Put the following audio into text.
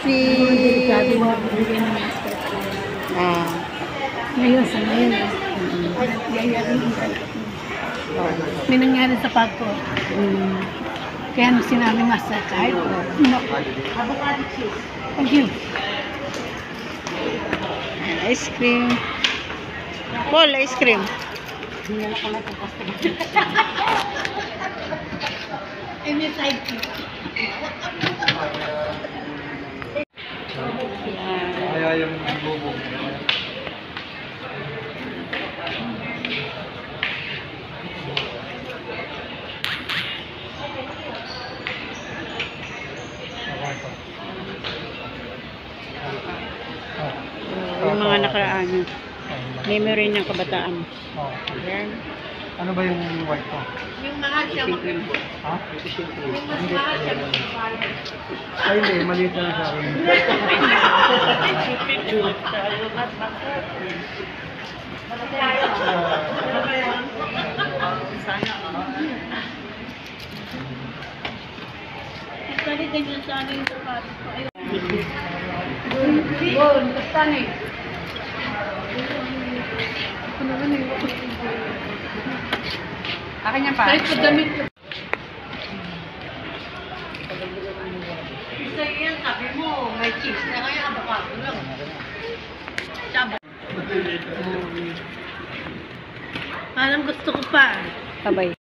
sweet. Ah. Ngayon sa ngayon. May nangyari sa pag ko. Kaya nung sinabi master kahit avocado cheese. Thank you. Ice cream. Paul, ice cream. Any side cheese. Kaya yung bubog. Yung mga nakaraan. Memory ng kabataan. Yan. Ano ba yung white ko? Yung mahal siya Ha? yung mahal siya Ay, hindi. Maliit lang sa akin. Actually, ganyan sana yung sapatos ko. Ayun, basta na eh. Ako naman eh. Akin yan pa. Kahit pagdamit ko. Isa yan, sabi mo, may cheese na kaya avocado lang. Sabi. Parang gusto ko pa. Sabay.